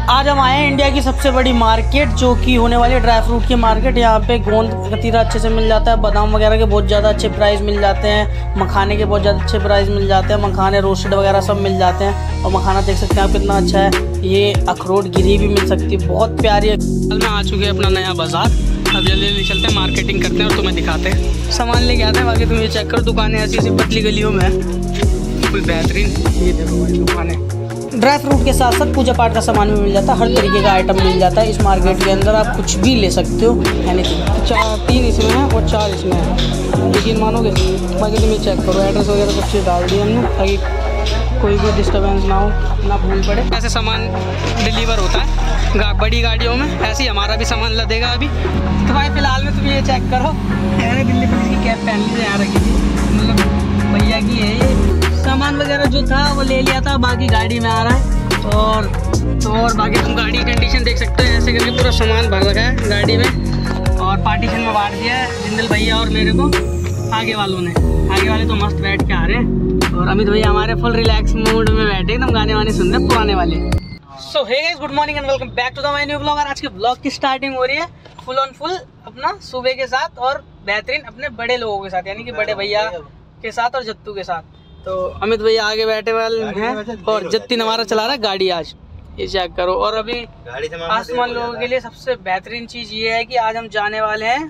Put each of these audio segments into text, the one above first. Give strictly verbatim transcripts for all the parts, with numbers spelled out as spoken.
आज हम आए हैं इंडिया की सबसे बड़ी मार्केट जो कि होने वाली है ड्राई फ्रूट की मार्केट। यहाँ पे गोंद कतीरा अच्छे से मिल जाता है, बादाम वगैरह के बहुत ज़्यादा अच्छे प्राइस मिल जाते हैं, मखाने के बहुत ज़्यादा अच्छे प्राइस मिल जाते हैं, मखाने रोस्टेड वगैरह सब मिल जाते हैं। और मखाना देख सकते हैं आप कितना अच्छा है। ये अखरोट गिरी भी मिल सकती है, बहुत प्यारी है। कल में आ चुके हैं अपना नया बाज़ार। अब जल्दी जल्दी चलते हैं, मार्केटिंग करते हैं और तुम्हें दिखाते हैं, सामान लेके आते हैं। बाकी तुम ये चेक करो, दुकानें ऐसी ऐसी पतली गलियों में बिल्कुल बेहतरीन। ये देखो भाई दुकानें, ड्राई फ्रूट के साथ साथ पूजा पाठ का सामान भी मिल जाता है, हर तरीके का आइटम मिल जाता है इस मार्केट के अंदर। आप कुछ भी ले सकते हो, यानी चार तीन इसमें है और चार इसमें है, लेकिन मानोगे। बाकी तुम ये चेक करो, एड्रेस वगैरह सब चीज़ डाल दी हमने ताकि कोई भी डिस्टर्बेंस ना हो, ना भूल पड़े। ऐसे सामान डिलीवर होता है गा, बड़ी गाड़ियों में, ऐसे ही हमारा भी सामान लदेगा अभी। तो भाई फिलहाल में तुम ये चेक करो, मैंने दिल्ली पुलिस की कैब पहन ली यहाँ रखी थी, मतलब भैया की है ये। सामान वगैरह जो था वो ले लिया था, बाकी गाड़ी में आ रहा है। और तो और बाकी तुम गाड़ी की कंडीशन देख सकते हो, ऐसे करके पूरा सामान भर रखा है गाड़ी में और पार्टीशन में बांट दिया है जिंदल भैया और मेरे को आगे वालों ने। आगे वाले तो मस्त बैठ के आ रहे हैं और अमित भैया हमारे फुल रिलैक्स मूड में बैठे, एकदम गाने वाने सुन रहे हैं पुराने वाले। So hey guys, good morning and welcome back to the my new blog. और आज के ब्लॉग की स्टार्टिंग हो रही है फुल ऑन फुल अपना सुबह के साथ और बेहतरीन अपने बड़े लोगों के साथ, यानी कि बड़े भैया के साथ और जत्तू के साथ। तो अमित भैया आगे बैठे वाले हैं और जत्तीन हमारा चला रहा है गाड़ी आज, ये चेक करो। और अभी आसमान लोगों के लिए सबसे बेहतरीन चीज़ ये है कि आज हम जाने वाले हैं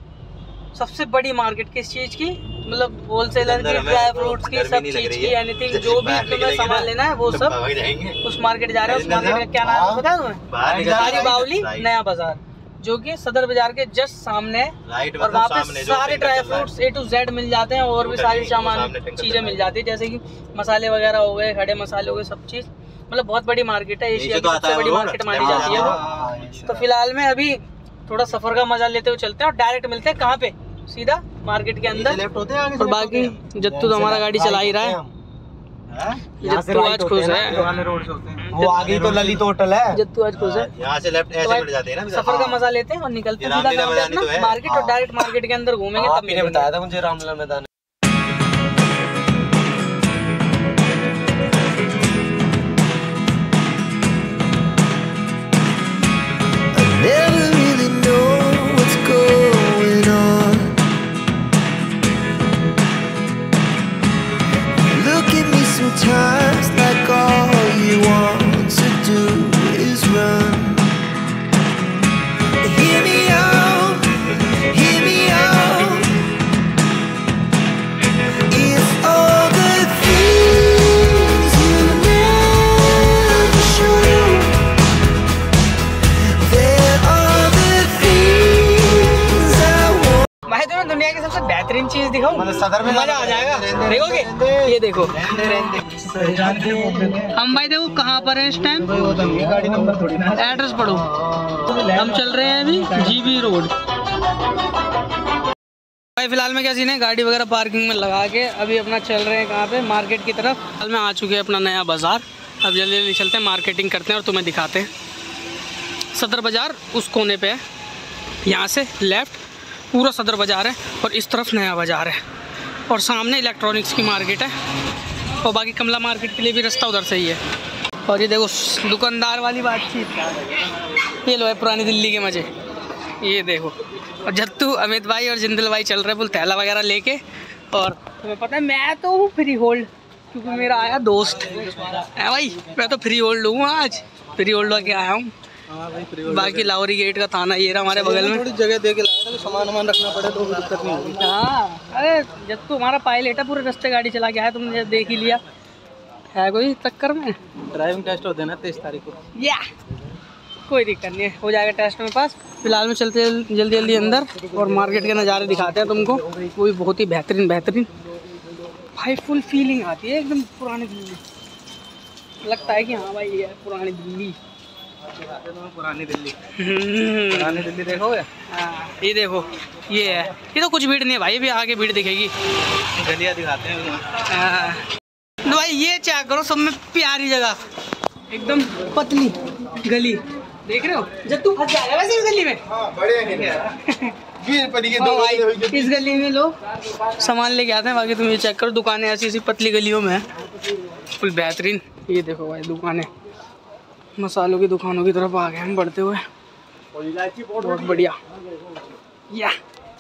सबसे बड़ी मार्केट। किस चीज़ की? मतलब होलसेलर की, ड्राई फ्रूट्स की, सब चीज़ की, एनीथिंग जो भी तुम्हें सामान लेना है वो सब उस मार्केट जा रहे हैं। उस मार्केट का क्या नाम है पता है तुम्हें? बारी बावली नया बाजार, जो कि सदर बाजार के जस्ट सामने है। और वहाँ पे सारे dry fruits A to Z मिल जाते हैं और भी सारी सामान चीज़ें मिल जाती है, जैसे कि मसाले वगैरह हो गए, खड़े मसाले हो गए, सब चीज़। मतलब बहुत बड़ी मार्केट है, एशिया की सबसे बड़ी मार्केट मानी जाती है वो। तो फिलहाल में अभी थोड़ा सफर का मजा लेते हुए चलते हैं और डायरेक्ट मिलते हैं कहाँ पे, सीधा मार्केट के अंदर। और बाकी जत्तू तो हमारा गाड़ी चला ही रहा है, जत्तू आज खुश है। वो आगे तो ललित होटल है, जत्तू आज खुश है। यहाँ से लेफ्ट ऐसे बढ़ जाते हैं ना। सफर का मजा लेते हैं और निकलते हैं सीधा कहाँ पे अपना मार्केट, और डायरेक्ट मार्केट के अंदर घूमेंगे। तब मैंने बताया था मुझे रामलीला मैदान। Sometimes like all you want to do is run. Hear me out, hear me out. If all the things you never show, there are the things I want. भाई तुम्हें दुनिया की सबसे बेहतरीन चीज दिखाऊं, मतलब सदर में मजा आ जाएगा। देखोगे? ये देखो हम भाई देखो कहाँ पर है इस टाइम, एड्रेस पढ़ो। हम चल रहे हैं अभी जीबी रोड। भाई फिलहाल में क्या सीन है, गाड़ी वगैरह पार्किंग में लगा के अभी अपना चल रहे हैं कहाँ पे, मार्केट की तरफ। फिलहाल में आ चुके हैं अपना नया बाज़ार। अब जल्दी जल्दी चलते हैं, मार्केटिंग करते हैं और तुम्हें दिखाते हैं। सदर बाज़ार उस कोने पे है, यहाँ से लेफ्ट पूरा सदर बाज़ार है और इस तरफ नया बाज़ार है और सामने इलेक्ट्रॉनिक्स की मार्केट है और बाकी कमला मार्केट के लिए भी रास्ता उधर से ही है। और ये देखो दुकानदार वाली बातचीत, ये लो है पुरानी दिल्ली के मज़े। ये देखो, और जत्तू अमित भाई और जिंदल भाई चल रहे हैं बुल थैला वगैरह लेके। और तुम्हें पता है मैं तो हूँ फ्री होल्ड, क्योंकि मेरा आया दोस्त है भाई। मैं तो फ्री होल्ड हूँ, आज फ्री होल्ड होके आया हूँ। बाकी लाहौरी गेट का थाना ये रहा हमारे बगल में। थोड़ी जगह दे के लाया था, सामान वामान रखना पड़े तो दिक्कत नहीं होगी। हाँ, अरे जब तू हमारा पायलट है, पूरे रास्ते गाड़ी चला के आया, तुमने देख ही लिया है। कोई चक्कर में ड्राइविंग टेस्ट होते हैं ना तेईस तारीख को, या कोई दिक्कत नहीं है, हो जाएगा टेस्ट में पास। फिलहाल में चलते जल्दी जल्दी अंदर और मार्केट के नज़ारे दिखाते हैं तुमको, वो भी बहुत ही बेहतरीन बेहतरीन। भाई फुल फीलिंग आती है एकदम पुरानी दिल्ली, लगता है कि हाँ भाई ये पुरानी दिल्ली। पुरानी दिल्ली पुरानी दिल्ली देखोगे? हाँ, ये देखो ये है, ये तो कुछ भीड़ नहीं है भाई, अभी आगे भीड़ दिखेगी। गलियाँ दिखाते हैं। हाँ तो भाई ये चेक करो, सब में प्यारी जगह, एकदम पतली गली, देख रहे हो? जब तू फंस जाएगा वैसे इस गली में। हाँ, बड़े हैं दो भाई इस गली में लोग सामान लेके आते हैं। बाकी तुम ये चेक करो, दुकानें ऐसी ऐसी पतली गलियों में है, फुल बेहतरीन। ये देखो भाई दुकानें, मसालों की दुकानों की तरफ आ गए हम बढ़ते हुए। बहुत बढ़िया। या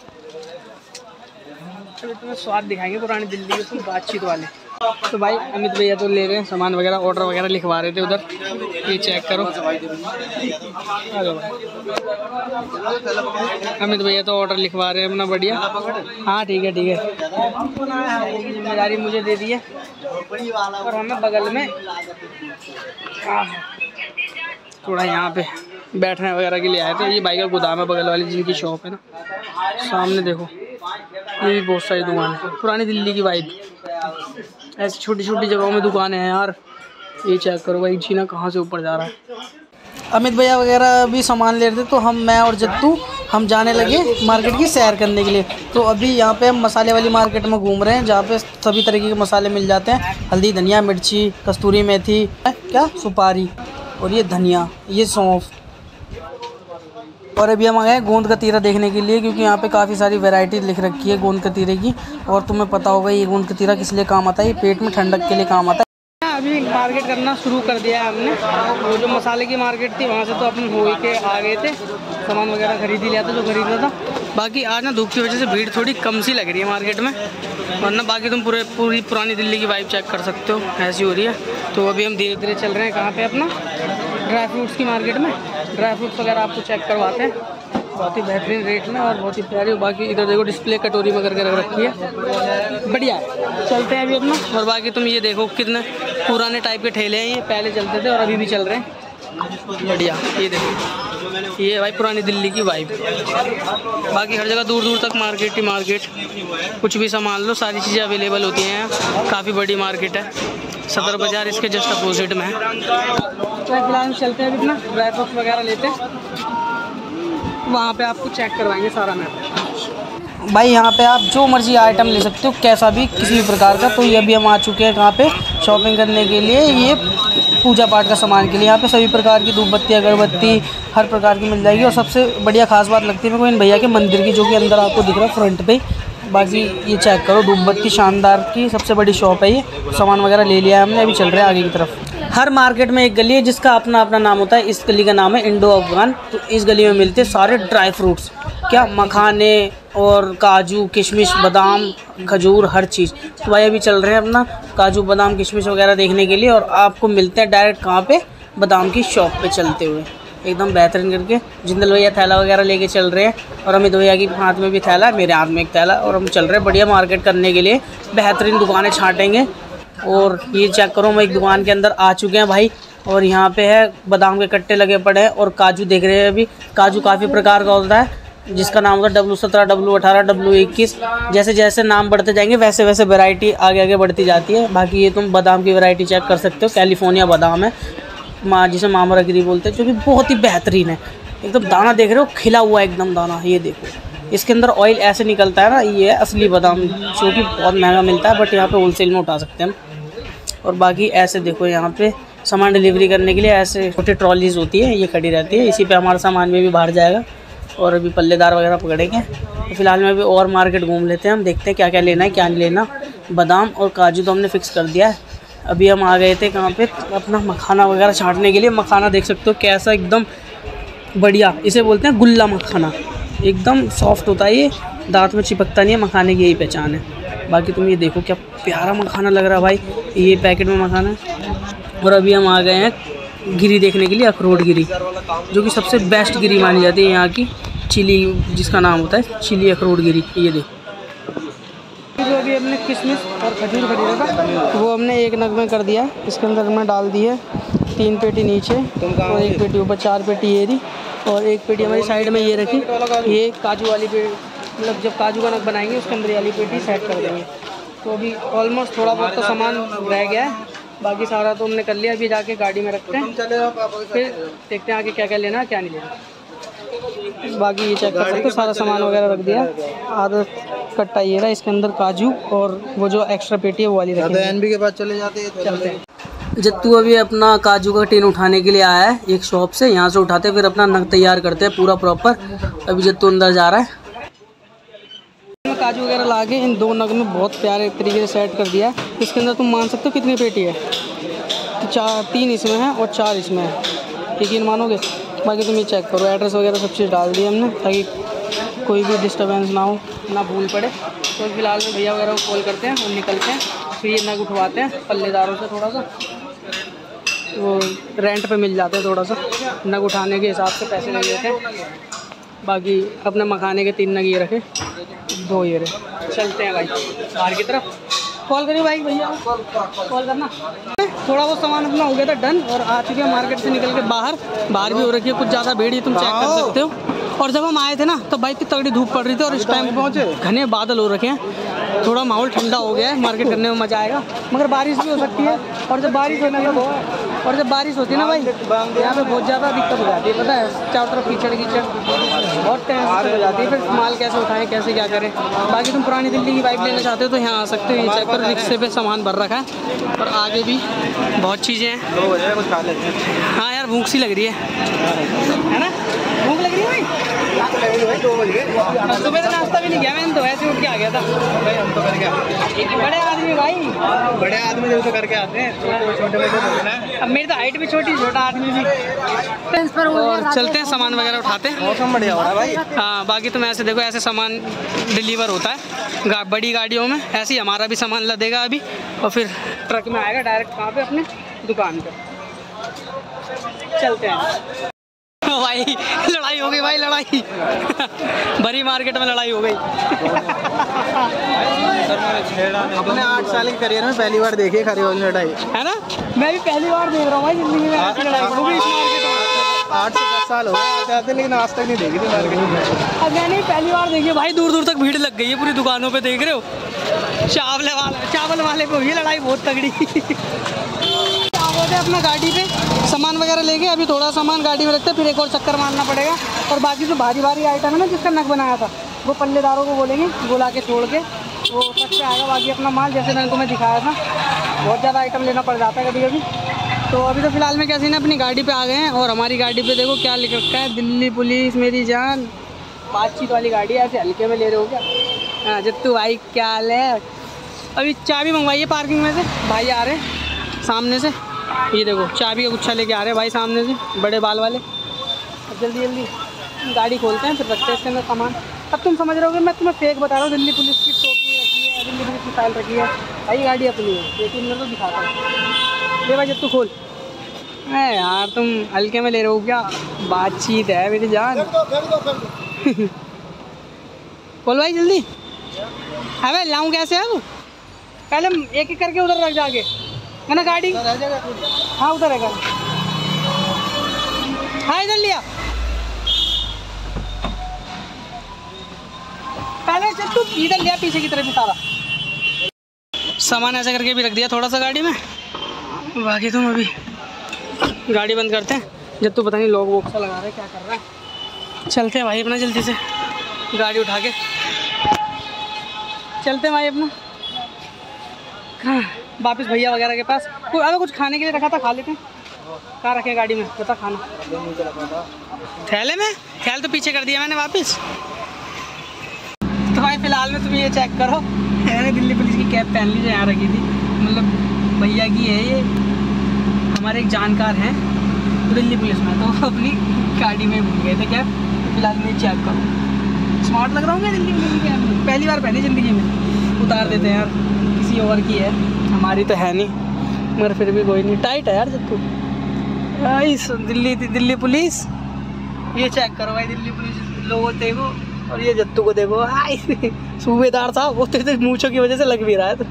अभी तुम्हें स्वाद दिखाएंगे पुरानी दिल्ली के बातचीत वाले। तो भाई अमित भैया तो ले रहे हैं सामान वगैरह, ऑर्डर वगैरह लिखवा रहे थे उधर। ये चेक करो। अमित भैया तो ऑर्डर लिखवा रहे हैं अपना। बढ़िया। हाँ ठीक है ठीक है। जिम्मेदारी मुझे दे दी है और हमें बगल में थोड़ा यहाँ पे बैठने वगैरह के लिए आए थे। ये भाई का गोदाम है बगल वाली जिनकी शॉप है ना, सामने देखो। ये भी बहुत सारी दुकान है, पुरानी दिल्ली की वाइब। ऐसी छोटी छोटी जगहों में दुकानें हैं यार। ये चेक करो भाई, जीना कहाँ से ऊपर जा रहा है। अमित भैया वगैरह भी सामान ले रहे थे तो हम मैं और जत्तू हम जाने लगे मार्केट की सैर करने के लिए। तो अभी यहाँ पे हम मसाले वाली मार्केट में घूम रहे हैं जहाँ पे सभी तरीके के मसाले मिल जाते हैं। हल्दी, धनिया, मिर्ची, कस्तूरी मेथी, क्या सुपारी, और ये धनिया, ये सौंफ। और अभी हम आ गए गोंद कतीरा देखने के लिए क्योंकि यहाँ पे काफ़ी सारी वैरायटी लिख रखी है गोंद कतीरे की। और तुम्हें पता होगा ये गोंद कतीरा किस लिए काम आता है, ये पेट में ठंडक के लिए काम आता है। अभी मार्केट करना शुरू कर दिया है हमने। वो जो मसाले की मार्केट थी वहाँ से तो अपन हो के आ गए थे, सामान वगैरह खरीद ही लिया था जो खरीदना था। बाकी आज ना धूप की वजह से भीड़ थोड़ी कम सी लग रही है मार्केट में, वरना बाकी तुम पूरे पूरी पुरानी दिल्ली की वाइब चेक कर सकते हो, ऐसी हो रही है। तो अभी हम धीरे धीरे चल रहे हैं कहाँ पे, अपना ड्राई फ्रूट्स की मार्केट में। ड्राई फ्रूट्स वगैरह आपको चेक करवाते हैं बहुत ही बेहतरीन रेट में और बहुत ही प्यारी। बाकी इधर देखो डिस्प्ले कटोरी में करके रख रखी है, बढ़िया है। चलते हैं अभी अपना। और बाकी तुम ये देखो कितने पुराने टाइप के ठेले हैं, ये पहले चलते थे और अभी भी चल रहे हैं, बढ़िया। ये देखो, ये भाई पुरानी दिल्ली की वाइब। बाकी हर जगह दूर दूर तक मार्केट ही मार्केट, कुछ भी सामान लो, सारी चीज़ें अवेलेबल होती हैं यहाँ। काफ़ी बड़ी मार्केट है, सदर बाज़ार इसके जस्ट अपोजिट में है। फिलहाल चलते हैं अभी अपना ड्राई फ्रूट्स वगैरह लेते हैं, वहाँ पे आपको चेक करवाएंगे सारा मैप। भाई यहाँ पे आप जो मर्जी आइटम ले सकते हो, कैसा भी, किसी भी प्रकार का। तो ये अभी हम आ चुके हैं कहाँ पे, शॉपिंग करने के लिए। ये पूजा पाठ का सामान के लिए यहाँ पे सभी प्रकार की धूप बत्ती, अगरबत्ती हर प्रकार की मिल जाएगी। और सबसे बढ़िया खास बात लगती है मेरे को इन भैया के मंदिर की, जो कि अंदर आपको दिख रहा है फ्रंट पे। बाकी ये चेक करो, धूप बत्ती शानदार की सबसे बड़ी शॉप है ये। सामान वगैरह ले लिया है हमने, अभी चल रहे हैं आगे की तरफ। हर मार्केट में एक गली है जिसका अपना अपना नाम होता है। इस गली का नाम है इंडो अफगान। तो इस गली में मिलते हैं सारे ड्राई फ्रूट्स, क्या मखाने और काजू, किशमिश, बादाम, खजूर, हर चीज़। तो भाई अभी चल रहे हैं अपना काजू, बादाम, किशमिश वगैरह देखने के लिए। और आपको मिलते हैं डायरेक्ट कहाँ पे, बादाम की शॉप पे चलते हुए एकदम बेहतरीन करके। जिंदल भैया थैला वगैरह लेके चल रहे हैं और अमित भैया की हाथ में भी थैला, मेरे हाथ में एक थैला, और हम चल रहे हैं बढ़िया मार्केट करने के लिए। बेहतरीन दुकानें छाँटेंगे। और ये चेक करो, हम एक दुकान के अंदर आ चुके हैं भाई। और यहाँ पे है बादाम के कट्टे लगे पड़े हैं और काजू देख रहे हैं। अभी काजू काफ़ी प्रकार का होता है जिसका नाम होता है डब्लू सत्रह, डब्लू अठारह, डब्लू इक्कीस। जैसे जैसे नाम बढ़ते जाएंगे वैसे वैसे वैरायटी आगे आगे बढ़ती जाती है। बाकी ये तुम बादाम की वैरायटी चेक कर सकते हो, कैलिफोर्निया बादाम है, माँ जिसे मामा रगरी बोलते हैं, जो कि बहुत ही बेहतरीन है। एकदम दाना देख रहे हो, खिला हुआ एकदम दाना। ये देखो, इसके अंदर ऑयल ऐसे निकलता है ना, ये है असली बादाम, जो कि बहुत महंगा मिलता है, बट यहाँ पे होलसेल में उठा सकते हैं हम। और बाकी ऐसे देखो, यहाँ पे सामान डिलीवरी करने के लिए ऐसे छोटी ट्रॉलीज होती है, ये खड़ी रहती है। इसी पे हमारा सामान में भी बाहर जाएगा। और अभी पल्लेदार वगैरह पकड़ेंगे। तो फिलहाल में अभी और मार्केट घूम लेते हैं, हम देखते हैं क्या क्या लेना है क्या नहीं लेना। बादाम और काजू तो हमने फ़िक्स कर दिया है। अभी हम आ गए थे कहाँ पे, अपना मखाना वगैरह छाँटने के लिए। मखाना देख सकते हो कैसा एकदम बढ़िया, इसे बोलते हैं गुल्ला मखाना। एकदम सॉफ्ट होता है ये, दांत में चिपकता नहीं है, मखाने की यही पहचान है। बाकी तुम ये देखो क्या प्यारा मखाना लग रहा है भाई, ये पैकेट में मखाना है। और अभी हम आ गए हैं गिरी देखने के लिए, अखरोट गिरी, जो कि सबसे बेस्ट गिरी मानी जाती है यहाँ की, चिली जिसका नाम होता है, चिली अखरोट गिरी। ये देखो, जो अभी हमने किशमिश और खजूर खरीदा था वो हमने एक नग में कर दिया। इसके अंदर हमने डाल दी है तीन पेटी नीचे और एक पेटी ऊपर, चार पेटी ये रही। और एक पेटी हमारी साइड में ये रखी, ये काजू वाली पेटी, मतलब जब काजू का नग बनाएंगे उसके अंदर वाली पेटी सेट कर देंगे। तो अभी ऑलमोस्ट थोड़ा बहुत तो सामान रह गया है, बाकी सारा तो हमने कर लिया। अभी जाके गाड़ी में रखते हैं, फिर देखते हैं आगे क्या क्या लेना है क्या नहीं लेना। बाकी ये चेक कर सकते हो, सारा सामान वगैरह रख दिया। आधा कट्टा ये रहा, इसके अंदर काजू और वो जो एक्स्ट्रा पेटी है वो वाली रखी है। एनबी के पास चले जाते हैं, चलते हैं। जत्तू अभी अपना काजू का टिन उठाने के लिए आया है एक शॉप से, यहाँ से उठाते फिर अपना नग तैयार करते हैं पूरा प्रॉपर। अभी जत्तू अंदर जा रहा है। काजू वगैरह ला के इन दो नग में बहुत प्यारे तरीके से सेट कर दिया है। इसके अंदर तुम मान सकते हो कितनी पेटी है, चार, तीन इसमें है और चार इसमें है। यकीन मानोगे। बाकी तुम ये चेक करो, एड्रेस वगैरह सब चीज़ डाल दी हमने ताकि कोई भी डिस्टर्बेंस ना हो, ना भूल पड़े। तो फिलहाल में भैया वगैरह को कॉल करते हैं और निकलते हैं। फिर ये नग उठवाते हैं पल्लेदारों से, थोड़ा सा वो रेंट पे मिल जाते हैं, थोड़ा सा नग उठाने के हिसाब से पैसे ले लेते हैं। बाकी अपने मखाने के तीन नग ये रखे, दो ये रहे। चलते हैं भाई बाहर की तरफ। कॉल करिए भाई भैया, कॉल करना। थोड़ा बहुत सामान अपना हो गया था डन और आ चुके हैं मार्केट से निकल के बाहर। बाहर भी हो रखी है कुछ ज़्यादा भीड़, ही तुम चेक कर सकते हो। और जब हम आए थे ना तो भाई इतनी तगड़ी धूप पड़ रही थी और इस टाइम पहुँचे घने बादल हो रखे हैं। थोड़ा माहौल ठंडा हो गया है, मार्केट करने में मज़ा आएगा। मगर बारिश भी हो सकती है, और जब बारिश होती है और जब बारिश होती है ना भाई, यहाँ पे बहुत ज़्यादा दिक्कत हो जाती है, पता है। चारों तरफ कीचड़ कीचड़ बहुत टेंशन हो जाती है, फिर माल कैसे उठाएं, कैसे क्या करें। बाकी तुम पुरानी दिल्ली की बाइक लेना चाहते हो तो यहाँ आ सकते हो। ये चेक कर, रिक्शे पे सामान भर रखा है और आगे भी बहुत चीज़ें हैं। दो बजे कुछ खा लेते हैं। हाँ यार भूख सी लग रही है, है ना? भूख लग रही है भाई। दो बजे सुबह से नाश्ता भी नहीं किया मैंने, तो ऐसे उठ के आ गया था। भाई हम तो करके आते हैं। बड़े आदमी भाई, बड़े आदमी जो तो करके आते हैं, छोटे छोटे बच्चे थोड़े ना। अब मेरी तो हाइट भी छोटी, छोटा आदमी भी। और चलते हैं सामान वगैरह उठाते हैं। मौसम बढ़िया हो रहा है भाई। हाँ बाकी तुम ऐसे देखो, ऐसे सामान डिलीवर होता है गा, बड़ी गाड़ियों में। ऐसे ही हमारा भी सामान लदेगा अभी और फिर ट्रक में आएगा डायरेक्ट कहाँ पे, अपने दुकान पे। चलते हैं भाई। लड़ाई हो गई भाई, लड़ाई भरी मार्केट में लड़ाई हो गई। अपने आठ साल के करियर में पहली बार देखी खरी वाली लड़ाई, है ना? मैं भी पहली बार देख रहा हूँ भाई जिंदगी में ऐसी लड़ाई हो गई इस मार्केट में। आठ से दस साल हो गए आते आते, लेकिन आज तक नहीं देखी थी मार्केट में। अब मैंने भी पहली बार देखी भाई। दूर दूर तक भीड़ लग गई है पूरी दुकानों पे, देख रहे हो। चावल वाला चावल वाले पे हुई लड़ाई बहुत तगड़ी। अपना गाड़ी पे सामान वगैरह लेके अभी थोड़ा सामान गाड़ी में रखते हैं, फिर एक और चक्कर मारना पड़ेगा। और बाकी जो भारी भारी आइटम है ना जिसका नग बनाया था, वो पल्लेदारों को बोलेंगे बुला के छोड़ के वो ट्रक पे आएगा। बाकी अपना माल जैसे मैंने तुम्हें दिखाया था, बहुत ज़्यादा आइटम लेना पड़ जाता है कभी कभी। तो अभी तो फिलहाल में क्या सीन है, अपनी गाड़ी पे आ गए हैं और हमारी गाड़ी पे देखो क्या लिख रखा है, दिल्ली पुलिस मेरी जान। बातचीत वाली गाड़ी है, ऐसे हल्के में ले रहे हो क्या? हाँ जित्तू भाई क्या हाल है? अभी चाबी मंगवाई है पार्किंग में से, भाई आ रहे हैं सामने से। ये देखो चाबी का गुच्छा लेके आ रहे हैं भाई सामने से, बड़े बाल वाले। अब जल्दी जल्दी गाड़ी खोलते हैं, फिर रखते हैं इसके अंदर सामान। अब तुम समझ रहे होगे मैं तुम्हें फेक बता रहा हूँ, दिल्ली पुलिस की टोपी रखी है, दिल्ली पुलिस की फाइल रखी है भाई। गाड़ी अपनी है, लेकिन मैं तो दिखाता हूँ। ये भाई जब तू खोल। अरे यार तुम हल्के में ले रहे हो क्या? बातचीत है मेरी जान। बोल भाई जल्दी। अबे लाऊं कैसे अब? पहले एक एक करके उधर रख जाके, है ना गाड़ी? हाँ उधर है गाड़ी। हाँ इधर लिया पहले से, तू इधर लिया पीछे की तरफ भी सारा सामान ऐसा करके भी रख दिया थोड़ा सा गाड़ी में। बाकी तुम अभी गाड़ी बंद करते हैं। जब तू पता नहीं लोग वोक सा लगा रहे हैं, क्या कर रहा है। चलते हैं भाई अपना जल्दी से गाड़ी उठा के चलते हैं भाई अपना हाँ, वापस भैया वगैरह के पास। कोई अगर कुछ खाने के लिए रखा था, खा लेते हैं। कहाँ रखे गाड़ी में बता? खाना थैले में, थैले तो पीछे कर दिया मैंने वापस। तो भाई फिलहाल में तुम ये चेक करो, मैंने दिल्ली पुलिस की कैब पहन ली जो यहाँ रखी थी, मतलब भैया की है ये, हमारे एक जानकार हैं दिल्ली पुलिस में, तो अपनी गाड़ी में भूल गए थे कैब। तो फिलहाल में चेक करो, स्मार्ट लग रहा हूँ मैं दिल्ली पुलिस की कैब में, पहली बार पहनी ज़िंदगी में। उतार देते हैं यार, किसी और की है, हमारी तो है नहीं, मगर फिर भी कोई नहीं। टाइट है यार जत्तू। इस दिल्ली दिल्ली पुलिस, ये चेक करो भाई दिल्ली पुलिस लोगों देखो, और ये जत्तू को देखो। हाय सूबेदार साहब, वो तेरे मूंछों की वजह से लग भी रहा है तो।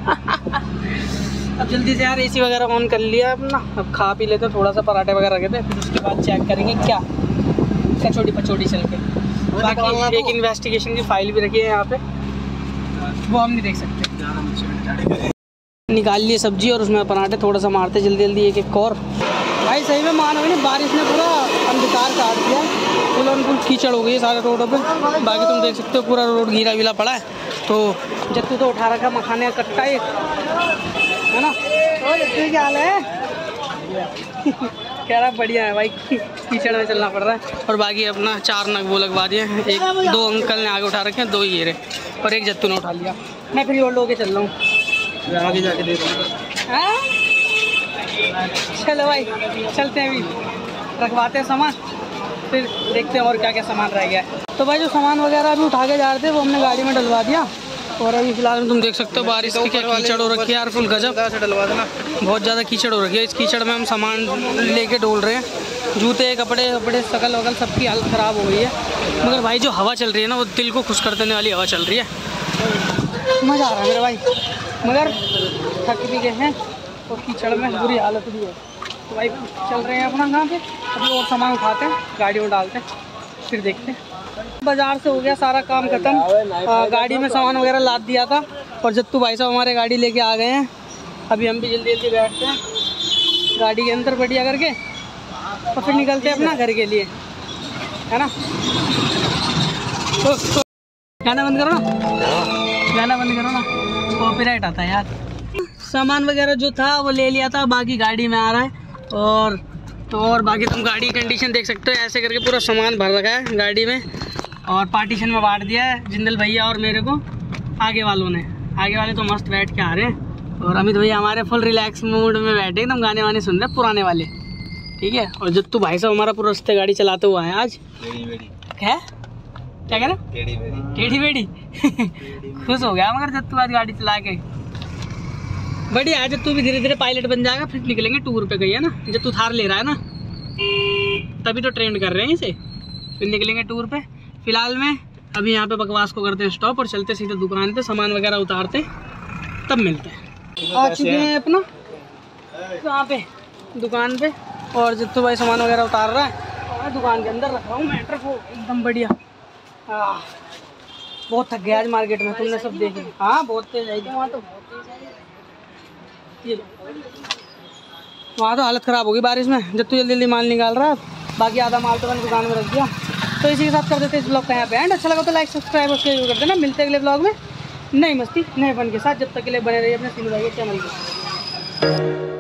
अब जल्दी से यार एसी वगैरह ऑन कर लिया अपना, अब खा पी लेते हैं, थोड़ा सा पराठे वगैरह रखे थे, फिर उसके बाद चेक करेंगे क्या कचौड़ी पचौड़ी चल के। बाकी एक इन्वेस्टिगेशन की फाइल भी रखी है यहाँ पे, वो हम नहीं देख सकते। निकाल लिए सब्जी और उसमें पराठे, थोड़ा सा मारते जल्दी जल्दी एक एक और। भाई सही में मानो नहीं, बारिश ने पूरा अंधकार काट दिया, फुल और फुल कीचड़ हो गई है सारे रोडों पे। बाकी तुम देख सकते हो पूरा रोड गीला वीला पड़ा है। तो जत्तू तो उठा रखा मखाने का कट्टा एक, है ना? तो जत्तू क्या हाल है? कह रहा बढ़िया है भाई, कीचड़ में चलना पड़ रहा है। और बाकी अपना चार नग वो लगवा दिए, एक दो अंकल ने आगे उठा रखे हैं, दो ये रहे और एक जत्तू ने उठा लिया। मैं फिर और लोग के चल रहा हूँ, आगे जाके देख रहा हूँ। चलो भाई चलते हैं अभी। रखवाते हैं सामान, फिर देखते हैं और क्या क्या सामान रह गया है। तो भाई जो सामान वगैरह अभी उठा के जा रहे थे वो हमने गाड़ी में डलवा दिया। और अभी फिलहाल में तुम देख सकते हो बारिश की क्या कीचड़ हो रखी है यार, फुल गजब, डलवा देना। बहुत ज़्यादा कीचड़ हो रखी है। इस कीचड़ में हम सामान लेके डोल रहे हैं, जूते कपड़े कपड़े शकल वगल सबकी हालत ख़राब हो गई है। मगर भाई जो हवा चल रही है ना वो दिल को खुश कर देने वाली हवा चल रही है, मज़ा आ रहा है मेरे भाई। मगर थक भी गए हैं और कीचड़ में बुरी हालत भी है। तो भाई चल रहे हैं अपना कहाँ पे, अभी और सामान उठाते हैं गाड़ी में डालते हैं, फिर देखते हैं। बाज़ार से हो गया सारा काम ख़त्म, गाड़ी में सामान वगैरह लाद दिया था और जत्तू भाई साहब हमारे गाड़ी लेके आ गए हैं। अभी हम भी जल्दी जल्दी बैठते हैं गाड़ी के अंदर बढ़िया करके और फिर निकलते हैं अपना घर के लिए, है ना। तो, तो गाना बंद करो ना, गाना बंद करो ना, कॉपीराइट आता है यार। सामान वगैरह जो था वो ले लिया था, बाकी गाड़ी में आ रहा है। और तो और बाकी तुम गाड़ी की कंडीशन देख सकते हो, ऐसे करके पूरा सामान भर रखा है गाड़ी में और पार्टीशन में बांट दिया है जिंदल भैया और मेरे को। आगे वालों ने, आगे वाले तो मस्त बैठ के आ रहे हैं और अमित भैया हमारे फुल रिलैक्स मूड में बैठे एकदम, गाने वाने सुन रहे हैं पुराने वाले, ठीक है। और जत्तू भाई साहब हमारा पूरा रास्ते गाड़ी चलाते हुआ है आज। क्या क्या कह रहे, टेढ़ी बेड़ी खुश हो गया मगर जत्तू आज गाड़ी चला के। बढ़िया है, जत्तू भी धीरे धीरे पायलट बन जाएगा, फिर निकलेंगे टूर पे, गई है ना। जत्तू थार ले रहा है ना, तभी तो ट्रेंड कर रहे हैं इसे, फिर निकलेंगे टूर पे। फिलहाल में अभी यहाँ पे बकवास को करते हैं स्टॉप और चलते सीधे दुकान पे, सामान वगैरह उतारते तब मिलते हैं। आ चुके हैं अपना कहाँ पे, दुकान पे। और जत्तू भाई सामान वगैरह उतार रहा है और दुकान के अंदर रख रहा हूँ मैटर को एकदम बढ़िया। हाँ बहुत थक गया आज मार्केट में, तुमने सब देखे। हाँ बहुत तेज आई थी वहाँ तो, वहाँ तो हालत ख़राब होगी बारिश में। जत्तू जल्दी जल्दी माल निकाल रहा है, बाकी आधा माल तो मैंने दुकान में रख दिया। तो इसी के साथ कर देते हैं इस ब्लॉग का यहाँ पे एंड। अच्छा लगा तो लाइक सब्सक्राइब और शेयर कर देना। मिलते हैं अगले ब्लॉग में नई मस्ती नए फन के साथ, जब तक के लिए बने रहिए अपने सीनू भाई के चैनल पे।